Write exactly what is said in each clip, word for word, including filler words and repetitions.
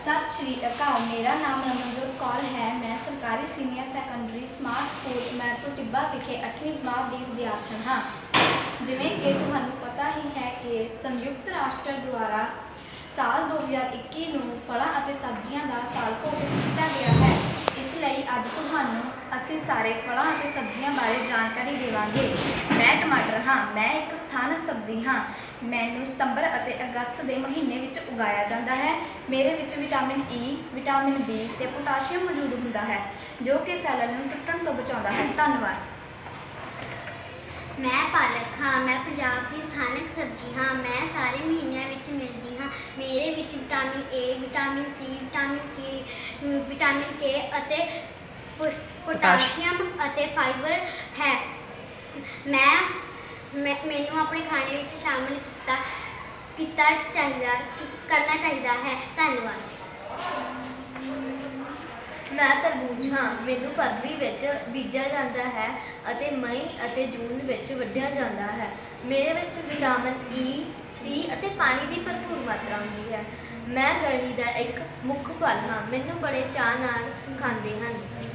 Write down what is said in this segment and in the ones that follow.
सत श्री अकाल। मेरा नाम रमनजोत कौर है। मैं सरकारी senior secondary smart school Mairpur Tibba विखे अठवीं जमात की विद्यार्थी हाँ। जिमें कि तुहानू पता ही है कि संयुक्त राष्ट्र द्वारा साल दो हज़ार इक्की नूं फलों और सब्जियों का साल घोषित किया गया है। इसलिए अज तुहानू असी सारे फलों और सब्जियों बारे जानकारी देवांगे। मैं टमाटर हाँ। मैं एक स्थानक सब्जी हाँ। मैनू सितंबर और अगस्त के महीने में उगाया जाता है। मेरे विच विटामिन ई, विटामिन बी ते पोटाशियम मौजूद होंदा है जो कि सैलां नूं टुटण तो बचाउंदा है। धन्यवाद। मैं पालक हाँ। मैं पंजाब की स्थानक सब्जी हाँ। मैं सारे महीनों में मिलती हाँ। मेरे विच vitamin A, vitamin C, vitamin K vitamin K अते पोटाशियम अते फाइबर है। मैं मैं मैनू अपने खाने में शामिल किया किया चाहिए करना चाहिए है। धन्यवाद। मैं तरबूज हाँ। मैनू फरवरी विच बीजा जाता है अते मई अते जून विच वढिया जाता है। मेरे विच विटामिन ई, सी अते पानी की भरपूर मात्रा होती है। मैं गर्मी का एक मुख्य फल हाँ। मैनू बड़े चाह नाल खाते हैं।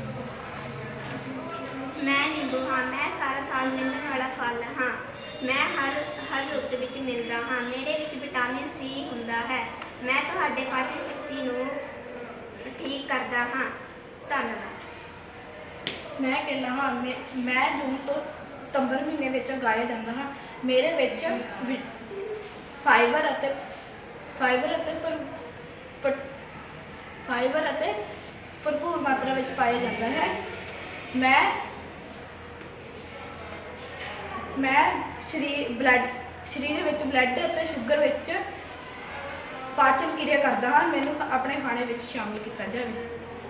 मैं नींबू हाँ। मैं सारा साल मिलने वाला फल हाँ। मैं हर हर रुत विच मिलता हाँ। मेरे विच विटामिन सी हुंदा है। मैं तुहाडे पाचन शक्ति नूं ठीक करता हाँ। धन्यवाद। मैं केला हाँ। मैं मैं जून तो सितंबर महीने में उगाया जाता हाँ। मेरे विच फाइबर अते फाइबर अते पर, पर फाइबर अते भरपूर मात्रा में पाया जाता है। मैं मैं शरीर ब्लड शरीर में ब्लड और शुगर विच पाचन क्रिया करता हाँ। मैनू अपने खाने में शामिल किया जाए।